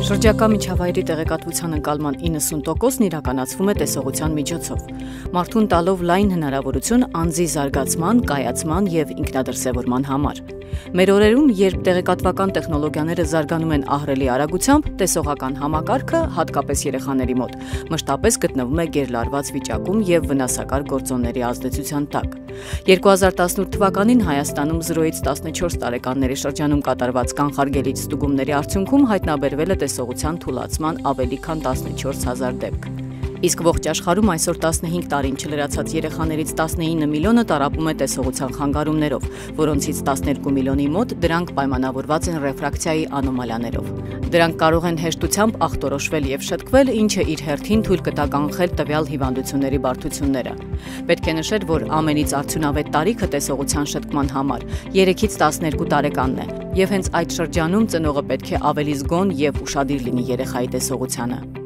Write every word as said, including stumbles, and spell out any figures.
Շրջակա միջավայրի տեղեկատվության ընկալման իննսուն տոկոսն իրականացվում է տեսողության միջոցով, մարդուն տալով լայն հնարավորություն անձի զարգացման, կայացման և ինքնադրսևորման համար։ Մեր օրերում, երբ տեղեկատվական տեխնոլոգիաները զարգանում են ահռելի արագությամբ, տեսողական համակարգը, հատկապես երեխաների մոտ, մշտապես գտնվում է գերլարված վիճակում և վնասակար գործոնների ազդեցության տակ։ երկու հազար տասնութ թվականին Հայաստանում զրոյից տասնչորս տարեկանների շրջանում կատարված կանխարգելիչ ստուգումների արդյունքում հայտնաբերվել է տեսողության թուլացման ավելի քան տասնչորս հազար դեպք։ Իսկ ողջ աշխարհում այսօր տասնհինգ տարին չլրացած երեխաներից տասնինը միլիոնը տառապում է տեսողության խանգարումներով, որոնցից տասներկու միլիոնի մոտ դրանք պայմանավորված են ռեֆրակցիայի անոմալիաներով։ Դրանք կարող են հեշտությամբ ախտորոշվել և շտկվել, ինչը իր հերթին թույլ կտա կանխել տվյալ հիվանդությունների բարդությունները։ Պետք է նշել, որ ամենից արդյունավետ տարիքը տեսողության շտկման համար երեքից տասներկու տարեկանն է, և հենց այդ շրջանում ծնողը պետք է ավելի զգոն և ուշադիր լինի երեխայի տեսողությանը։